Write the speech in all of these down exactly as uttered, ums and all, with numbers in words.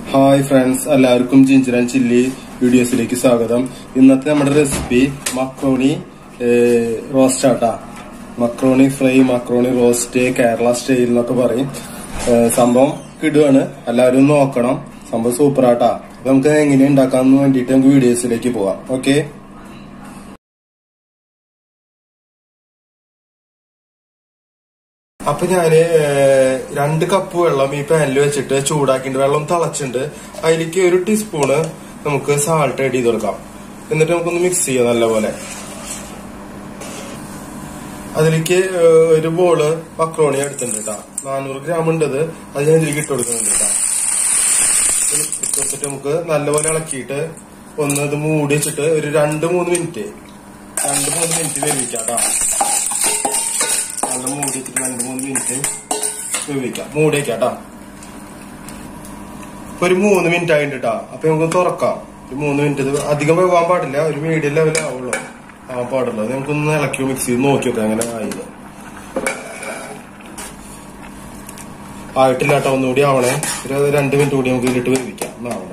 Hi friends, എല്ലാവർക്കും ginger and chilli വീഡിയോസിലേക്ക് സ്വാഗതം. ഇന്നത്തെ നമ്മുടെ റെസിപ്പി മക്രോണി റോസ്റ്റ് ആട്ടാ. Macaroni fry, macaroni roast, Kerala style എന്നൊക്കെ പറയും. സംഭവം കിടുവാണ്, എല്ലാവരും നോക്കണം. സംഭവം സൂപ്പർ ആട്ടാ. നമുക്ക് എങ്ങനെ ഉണ്ടാക്കാന്ന് വേണ്ടിയിട്ട് നമുക്ക് വീഡിയോസിലേക്ക് പോവാം. ഓക്കെ, അപ്പൊ ഞാന് രണ്ട് കപ്പ് വെള്ളം ഈ പാനിൽ വെച്ചിട്ട് ചൂടാക്കിയിട്ട് വെള്ളം തിളച്ചിട്ടുണ്ട്. അതിലേക്ക് ഒരു ടീസ്പൂണ് നമുക്ക് സാൾട്ട് ആഡ് ചെയ്ത് കൊടുക്കാം. എന്നിട്ട് നമുക്കൊന്ന് മിക്സ് ചെയ്യാം നല്ലപോലെ. അതിലേക്ക് ഒരു ബോള് മക്രോണി എടുത്തിട്ടുണ്ട് കേട്ടോ. നാനൂറ് ഗ്രാം ഉണ്ടത്. അത് ഞാൻ ഇതിലേക്ക് ഇട്ട് കൊടുക്കുന്നുണ്ട് കേട്ടോ. ഇട്ട് കൊടുത്തിട്ട് നമുക്ക് നല്ലപോലെ ഇളക്കിയിട്ട് ഒന്ന് ഇത് മൂടി വെച്ചിട്ട് ഒരു രണ്ട് മൂന്ന് മിനിറ്റ് രണ്ട് മൂന്ന് മിനിറ്റ് വേവിക്കാം കേട്ടോ. നല്ല മൂടി വെച്ചിട്ട് രണ്ട് മൂന്ന് മിനിറ്റ് വേവിക്കാം. മൂടി വെക്കാം കേട്ടോ. ഇപ്പൊ ഒരു മൂന്ന് മിനിറ്റ് ആയിട്ട് കേട്ടോ. അപ്പൊ നമുക്ക് തുറക്കാം. ഒരു മൂന്ന് മിനിറ്റ് അധികം വേവാൻ പാടില്ല, ഒരു മീഡിയം ലെവലാവുള്ളൂ ആവാൻ പാടുള്ളൂ. നമുക്കൊന്ന് ഇളക്കി മിക്സ് ചെയ്ത് നോക്കി നോക്കാം അങ്ങനെ ആയില്ല. ആയിട്ടില്ല കേട്ടോ, ഒന്നുകൂടി ആവണേ. ഒരു രണ്ട് മിനിറ്റ് കൂടി നമുക്ക് ഇതിലിട്ട് വേവിക്കാം. ഒന്നാവണം.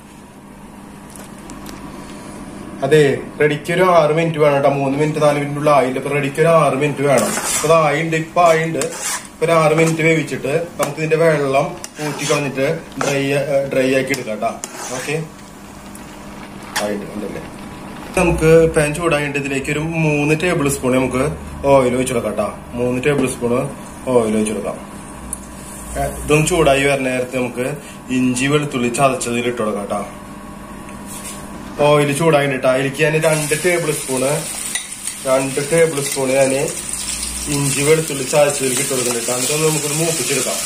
അതെ, റെഡിക്ക് ഒരു ആറ് മിനിറ്റ് വേണം കേട്ടോ. മൂന്ന് മിനിറ്റ് നാല് മിനിറ്റുള്ള ആയില്ല. ഇപ്പൊ റെഡിക്ക് ഒരു ആറ് മിനിറ്റ് വേണം. അപ്പൊ അത് ആയിണ്ട്, ഇപ്പൊ ആയിണ്ട്. ഇപ്പൊ ഒരു ആറ് മിനിറ്റ് വേവിച്ചിട്ട് നമുക്ക് ഇതിന്റെ വെള്ളം ഊറ്റി കളഞ്ഞിട്ട് ഡ്രൈ ഡ്രൈ ആക്കി എടുക്കാം കേട്ടോ. ഓക്കെ, ആയിട്ട് ഉണ്ടല്ലേ. നമുക്ക് പാൻ ചൂടായിട്ട് ഇതിലേക്ക് ഒരു മൂന്ന് ടേബിൾ സ്പൂൺ നമുക്ക് ഓയിൽ ഒഴിച്ചു കൊടുക്കാം കേട്ടോ. മൂന്ന് ടേബിൾ സ്പൂണ് ഓയിൽ ഒഴിച്ചു കൊടുക്കാം. ഇതൊന്ന് ചൂടായി വരുന്ന നേരത്തെ നമുക്ക് ഇഞ്ചി വെളുത്തുള്ളി ചതച്ചതിൽ ഇട്ട് കൊടുക്കാം കേട്ടോ. ഓയിൽ ചൂടായിട്ടാ. അതിലേക്ക് ഞാൻ രണ്ട് ടേബിൾ സ്പൂണ് രണ്ട് ടേബിൾ സ്പൂണ് ഞാൻ ഇഞ്ചി വെളുത്തുള്ളി ചതച്ചതിലേക്ക് ഇട്ട് കൊടുക്കുന്നുണ്ട്. എന്നിട്ടൊന്ന് നമുക്കൊന്ന് മൂപ്പിച്ചെടുക്കാം.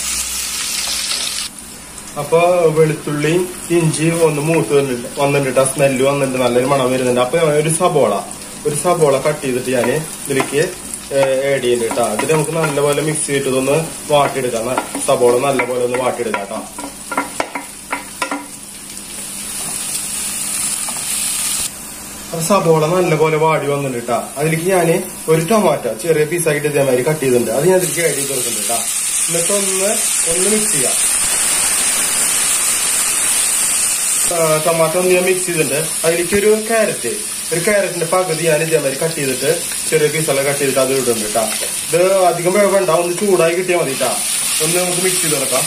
അപ്പൊ വെളുത്തുള്ളി ഇഞ്ചി ഒന്ന് മൂത്ത് വന്നിട്ട് വന്നിട്ട് സ്മെല്ല് വന്നിട്ട് നല്ലൊരു മണം വരുന്നുണ്ട്. അപ്പൊ ഒരു സബോള ഒരു സബോള കട്ട് ചെയ്തിട്ട് ഞാൻ ഇതിലേക്ക് ആഡ് ചെയ്യുന്നുണ്ട് കേട്ടോ. അതിൽ നമുക്ക് നല്ലപോലെ മിക്സ് ചെയ്തിട്ട് ഇതൊന്ന് വാട്ടിയെടുക്കാം. സബോള നല്ലപോലെ ഒന്ന് വാട്ടിയെടുക്കാം കേട്ടോ. അപ്പൊ സബോള നല്ലപോലെ വാടി വന്നിട്ടുണ്ട് കേട്ടോ. അതിലേക്ക് ഞാൻ ഒരു ടൊമാറ്റോ ചെറിയ പീസായിട്ട് ഇതേമാതിരി കട്ട് ചെയ്തിട്ടുണ്ട്. അത് ഞാൻ അതിലേക്ക് ആഡ് ചെയ്ത് കൊടുക്കുന്നുണ്ട് കേട്ടോ. എന്നിട്ട് ഒന്ന് ഒന്ന് മിക്സ് ചെയ്യാം. ടൊമാറ്റോ ഒന്ന് ഞാൻ മിക്സ് ചെയ്തിട്ടുണ്ട്. അതിലേക്ക് ഒരു ക്യാരറ്റ് ഒരു ക്യാരറ്റിന്റെ പകുതി ഞാൻ ഇതേമാതിരി കട്ട് ചെയ്തിട്ട് ചെറിയ പീസെല്ലാം കട്ട് ചെയ്തിട്ട് അത് ഇടുന്നുണ്ട് കേട്ടോ. ഇത് അധികം വേണ്ട, ഒന്ന് ചൂടായി കിട്ടിയാൽ മതി കേട്ടോ. ഒന്ന് നമുക്ക് മിക്സ് ചെയ്ത് കൊടുക്കാം.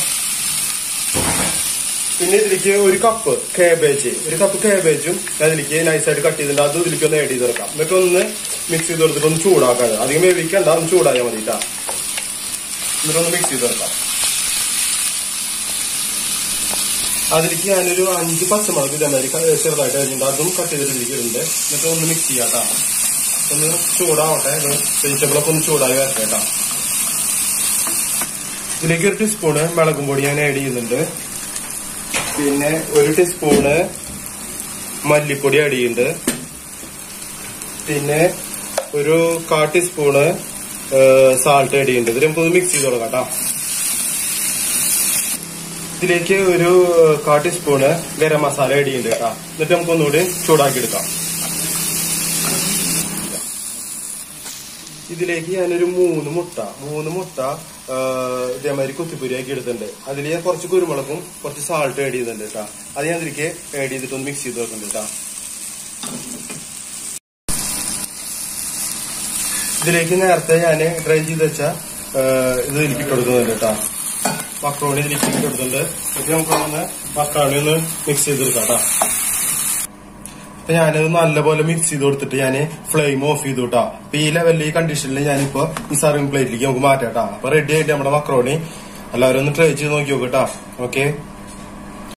പിന്നെ ഇതിലേക്ക് ഒരു കപ്പ് കാബേജ് ഒരു കപ്പ് കാബേജും അതിലേക്ക് നൈസായിട്ട് കട്ട് ചെയ്തിട്ടുണ്ട്. അതും ഇതിലേക്ക് ഒന്ന് ആഡ് ചെയ്ത് കൊടുക്കാം. എന്നിട്ട് ഒന്ന് മിക്സ് ചെയ്ത് കൊടുത്തിട്ട് ഒന്ന് ചൂടാക്കാതെ, അധികം വേവിക്കണ്ട, ഒന്ന് ചൂടായാൽ മതി കേട്ടോ. എന്നിട്ടൊന്ന് മിക്സ് ചെയ്ത് കൊടുക്കാം. അതിലേക്ക് ഞാനൊരു അഞ്ച് പച്ചമുളക് ഇതേമാതിരി ചെറുതായിട്ട് കഴിഞ്ഞിട്ടുണ്ട്. അതും കട്ട് ചെയ്തിട്ട് ഇരിക്കുന്നുണ്ട്. എന്നിട്ട് ഒന്ന് മിക്സ് ചെയ്യാം കേട്ടോ. ഒന്ന് ചൂടാവട്ടെ, വെജിറ്റബിളൊക്കെ ഒന്ന് ചൂടായി വരട്ടെ കേട്ടോ. ഇതിലേക്ക് ഒരു ടീസ്പൂണ് മുളകും പൊടി ഞാൻ ആഡ് ചെയ്യുന്നുണ്ട്. പിന്നെ ഒരു ടീസ്പൂണ് മല്ലിപ്പൊടി ആഡ് ചെയ്യുന്നുണ്ട്. പിന്നെ ഒരു കാ ടീസ്പൂണ് സാൾട്ട് ആഡ് ചെയ്യുന്നുണ്ട്. ഇതിൽ നമുക്കൊന്ന് മിക്സ് ചെയ്ത് കൊടുക്കാം കേട്ടോ. ഇതിലേക്ക് ഒരു കാ ടീസ്പൂണ് ഗരം മസാല ആഡ് ചെയ്യുന്നുണ്ട് കേട്ടോ. എന്നിട്ട് നമുക്കൊന്നുകൂടി ചൂടാക്കി എടുക്കാം. ഇതിലേക്ക് ഞാനൊരു മൂന്ന് മുട്ട മൂന്ന് മുട്ട ഇതേമാതിരി കുത്തിപ്പൊരിയാക്കി എടുത്തിട്ടുണ്ട്. അതിൽ ഞാൻ കുറച്ച് കുരുമുളകും കുറച്ച് സാൾട്ട് ആഡ് ചെയ്യുന്നുണ്ട് കേട്ടോ. അത് ഞാൻ ഇതിലേക്ക് ആഡ് ചെയ്തിട്ട് ഒന്ന് മിക്സ് ചെയ്ത് വെക്കുന്നുണ്ട് കേട്ടോ. ഇതിലേക്ക് നേരത്തെ ഞാൻ ഡ്രൈ ചെയ്ത് വെച്ച ഇത് ഇതിലേക്ക് ഇട്ട് കൊടുക്കുന്നുണ്ട് കേട്ടോ. മക്രോണി ഇതിലേക്ക് ഇട്ട് കൊടുത്തിട്ടുണ്ട്. ഇത് നമുക്കൊന്ന് മക്രോണി ഒന്ന് മിക്സ് ചെയ്തെടുക്കാം കേട്ടോ. അപ്പൊ ഞാനത് നല്ലപോലെ മിക്സ് ചെയ്ത് കൊടുത്തിട്ട് ഞാൻ ഫ്ലെയിം ഓഫ് ചെയ്തു കേട്ടോ. അപ്പൊ ഈ ലെവലിൽ ഈ കണ്ടീഷനിൽ ഞാനിപ്പോ ഈ സർവിംഗ് പ്ലേറ്റിലേക്ക് നമുക്ക് മാറ്റാം കേട്ടോ. അപ്പൊ റെഡി ആയിട്ട് നമ്മുടെ മക്രോണി എല്ലാവരും ഒന്ന് ട്രൈ ചെയ്ത് നോക്കി നോക്കട്ടോ. ഓക്കെ.